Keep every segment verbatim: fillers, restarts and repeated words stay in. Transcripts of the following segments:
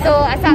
So असा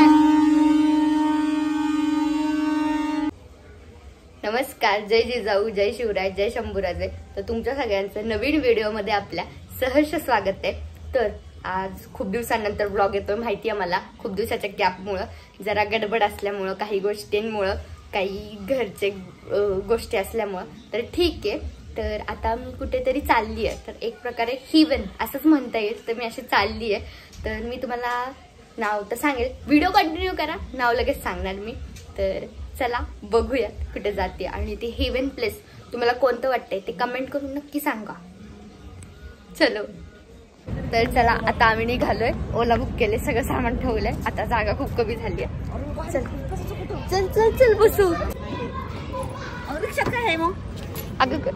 नमस्कार, जय जिजाऊ, जय शिवराय, जय शंभूराजे. तर तुमच्या सगळ्यांचं नवीन व्हिडिओमध्ये आपल्या सहर्ष स्वागत आहे. तर आज खूप दिवसांनंतर ब्लॉग येतोय. माहिती आहे मला, खूप दिवसाच्या गॅपमुळं, जरा गडबड असल्यामुळं, काही गोष्टींमुळं, काही घरचे गोष्टी असल्यामुळं. तर ठीक आहे. तर आता मी कुठेतरी चालली आहे. तर एक प्रकारे हिवन असंच म्हणता येईल. तर मी अशी चालली आहे. तर मी तुम्हाला नाव तर सांगेल, व्हिडिओ कंटिन्यू करा, नाव लगेच सांगणार मी. तर चला बघूया कुठे जाते आणि ते हेवन प्लेस तुम्हाला कोणतं वाटतंय ते कमेंट करून नक्की सांगा. चलो तर चला, आता आम्ही निघालोय. ओला बुक केले, सगळं सामान ठेवलंय. आता जागा खूप कमी झाली आहे. चल चल चल चल बसू. रिक्षा काय आहे मग? अगं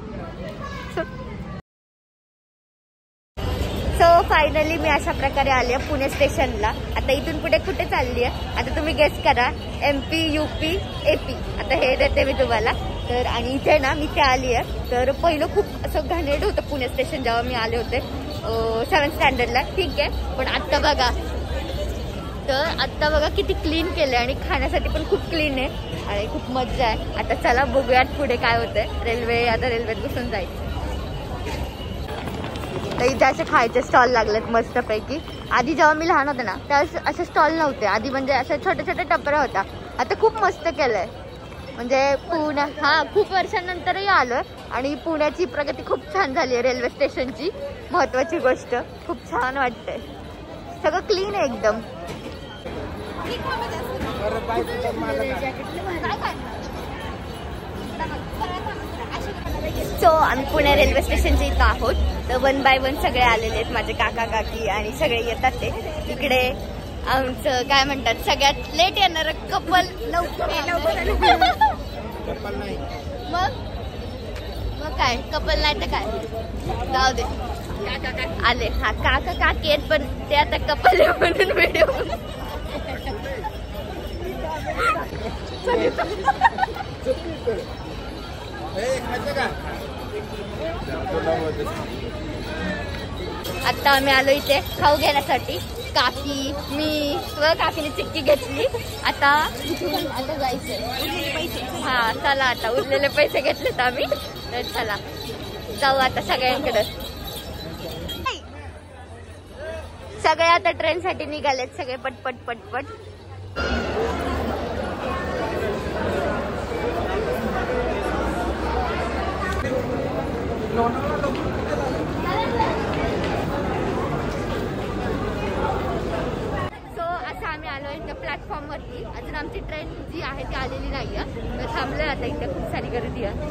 सो फायनली मी अशा प्रकारे आले पुणे स्टेशनला. आता इथून पुढे कुठे चालली आहे आता तुम्ही गेस करा. MP, UP, AP. आता हे देते मी तुम्हाला. तर आणि इथे ना मी ते आली आहे. तर पहिलं खूप असं घाणेरडं होतं पुणे स्टेशन जेव्हा मी आले होते सेव्हन्थ स्टँडर्डला. ठीक आहे, पण आत्ता बघा. तर आत्ता बघा किती क्लीन केलंय आणि खाण्यासाठी पण खूप क्लीन आहे आणि खूप मजा आहे. आता चला बघूयात पुढे काय होतंय. रेल्वे, आता रेल्वेत बसून जायचं. तर इथे असे खायचे स्टॉल लागलेत मस्तपैकी. आधी जेव्हा मी लहान होते ना तेव्हा असे स्टॉल नव्हते. आधी म्हणजे असे छोटे छोटे टपऱ्या होता. आता खूप मस्त केलंय. म्हणजे पुणे, हा खूप वर्षांनंतरही आलोय आणि पुण्याची प्रगती खूप छान झाली आहे. रेल्वे स्टेशनची महत्वाची गोष्ट, खूप छान वाटतंय. सगळं क्लीन आहे एकदम. सो आम्ही पुणे रेल्वे स्टेशनच्या इथं आहोत. तर वन बाय वन सगळे आलेले आहेत. माझे काका काकी आणि सगळे येतात. ते इकडे आमचं काय म्हणतात, सगळ्यात लेट येणार कपल. मग मग काय कपल नाही तर काय, जाऊ दे. आले हा काका काकी आहेत, पण ते आता कपल आहे म्हणून व्हिडिओ. आता आम्ही आलो इथे खाऊ घेण्यासाठी. काकी, मी व काकीने चिक्की घेतली. आता आता जायचंय. हा चला, आता उरलेले पैसे घेतलेत आम्ही. तर चला जाऊ आता सगळ्यांकडे. सगळे आता ट्रेन साठी निघालेत, सगळे पटपट पटपट. प्लॅटफॉर्म वरती अजून आमची ट्रेन जी आहे ती आलेली नाहीये. तर थांबलोय आता. इथे खूप सारी गर्दी आहे.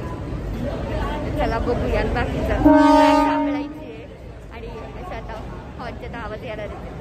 चला बघूया बाकीचं. सांभाळायची आहे आणि असं आता हॉर्नचा आवाज यायला येते.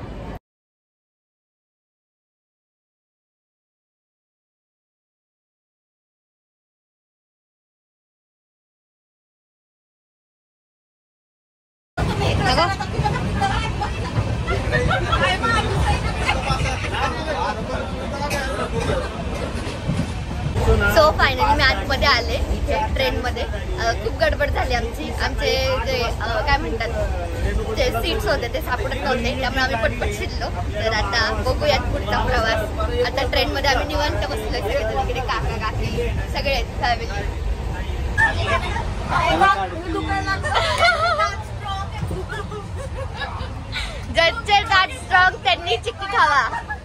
सो फायनली मी आतमध्ये आले इथे ट्रेन मध्ये. खूप गडबड झाली आमची. आमचे जे काय म्हणतात जे सीट्स होते ते सापडत नव्हते, त्यामुळे आम्ही पटपट शिरलो. तर आता बघूयात पुढचा प्रवास. आता ट्रेन मध्ये आम्ही निवांत बसलोय सगळे. तिकडे काका काकी सगळे आहेत फॅमिली. ज्यांचे दात स्ट्रॉंग त्यांनी चिक्की खावा.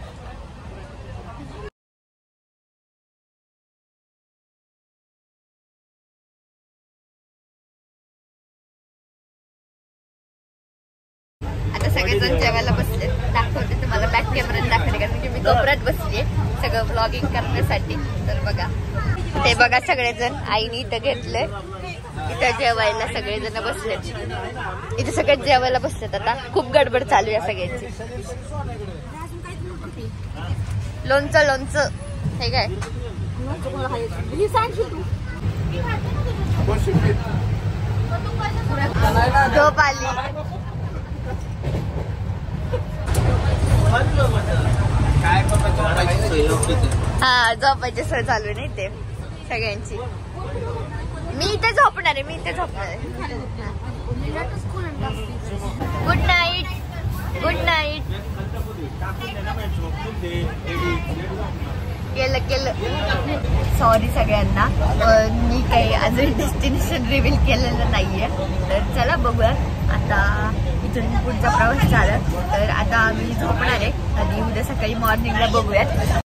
सगळेजण जेवायला बसले. दाखवते तुम्हाला, बॅक कॅमेऱ्यात दाखवते, कारण की मी कोपऱ्यात बसलीये सगळं ब्लॉगिंग करण्यासाठी. तर बघा ते बघा सगळेजण आईने इथं घेतलंय. इथं जेवायला सगळेजण बसलेत. इथे सगळे जेवायला बसलेत. आता खूप गडबड चालू आहे सगळ्यांची. लोणचं लोणचं हे काय झोप आली. हा झोपायची सोय चालू नाही ते सगळ्यांची. मी इथे झोपणार आहे. मी इथे झोपणार आहे. Good night. Good night. केलं केलं सॉरी सगळ्यांना, मी काही अजून डेस्टिनेशन रिव्हील केलेलं नाहीये. तर चला बघूया आता इथून पुढचा प्रवास झाला. तर आता आम्ही झोपणार आहे आणि उद्या सकाळी मॉर्निंगला बघूयात.